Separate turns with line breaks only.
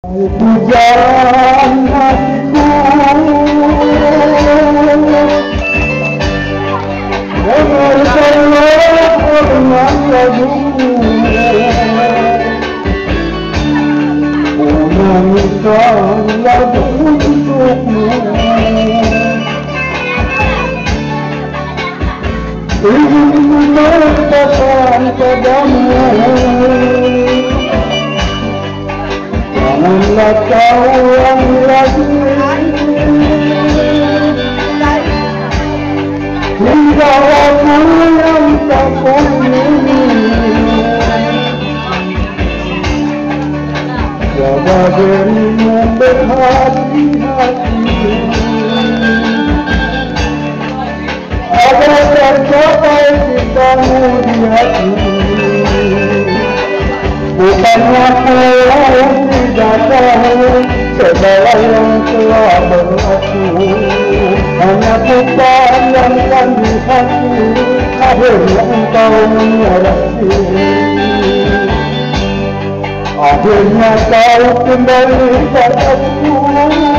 Pujaan hatiku dengarkanlah dengan lagumu, ku nyanyikan lagu untukmu. Ingin mengatakan padamu, janganlah kau ulang lagi tinggal aku yang tak peduli. Jaga dirimu berhati-hati agar tercapai cintamu di hati. Bukannya aku yang tidak tahu segala yang telah berlaku, hanya ku pandangkan di hati, akhirnya engkau menyerah diri. Akhirnya kau kembali padaku.